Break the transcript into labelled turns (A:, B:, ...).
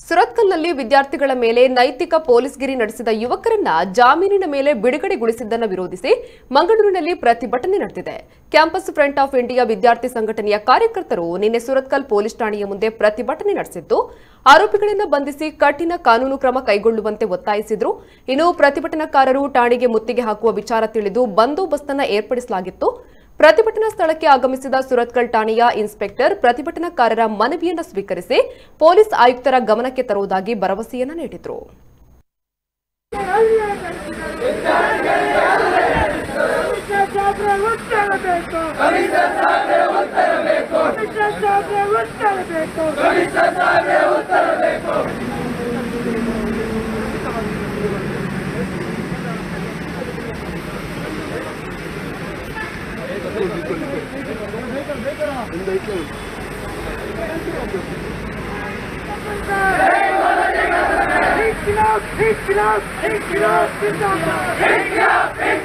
A: ಸುರತ್ಕಲ್ನಲ್ಲಿ ವಿದ್ಯಾರ್ಥಿಗಳ ಮೇಲೆ ನೈತಿಕ ಪೊಲೀಸ್ಗಿರಿ ನಡೆಸಿದ ಯುವಕರನ್ನ ಜಾಮೀನಿನ ಮೇಲೆ ಬಿಡುಗಡೆಗೊಳಿಸಿದ್ದನ್ನು ವಿರೋಧಿಸಿ ಮಂಗಳೂರಿನಲ್ಲಿ ಪ್ರತಿಭಟನೆ ನಡೆದಿದೆ. ಕ್ಯಾಂಪಸ್ ಫ್ರಂಟ್ ಆಫ್ ಇಂಡಿಯಾ ವಿದ್ಯಾರ್ಥಿ ಸಂಘಟನೆಯ ಕಾರ್ಯಕರ್ತರು ನಿನ್ನೆ ಸುರತ್ಕಲ್ ಪೊಲೀಸ್ ಠಾಣೆಯ ಮುಂದೆ ಪ್ರತಿಭಟನೆ ನಡೆಸಿದ್ದು, ಆರೋಪಿಗಳನ್ನು ಬಂಧಿಸಿ ಕಠಿಣ ಕಾನೂನು ಕ್ರಮ ಕೈಗೊಳ್ಳುವಂತೆ ಒತ್ತಾಯಿಸಿದರು. ಇನ್ನು ಪ್ರತಿಭಟನಾಕಾರರು ಠಾಣೆಗೆ ಮುತ್ತಿಗೆ ಹಾಕುವ ವಿಚಾರ ತಿಳಿದು ಬಂದೋಬಸ್ತನ್ನು ಏರ್ಪಡಿಸಲಾಗಿತ್ತು. ಪ್ರತಿಭಟನಾ ಸ್ಥಳಕ್ಕೆ ಆಗಮಿಸಿದ ಸುರತ್ಕಲ್ ಠಾಣೆಯ ಇನ್ಸ್ಪೆಕ್ಟರ್ ಪ್ರತಿಭಟನಾಕಾರರ ಮನವಿಯನ್ನು ಸ್ವೀಕರಿಸಿ ಪೊಲೀಸ್ ಆಯುಕ್ತರ ಗಮನಕ್ಕೆ ತರುವುದಾಗಿ ಭರವಸೆಯನ್ನು ನೀಡಿದರು.
B: Hey,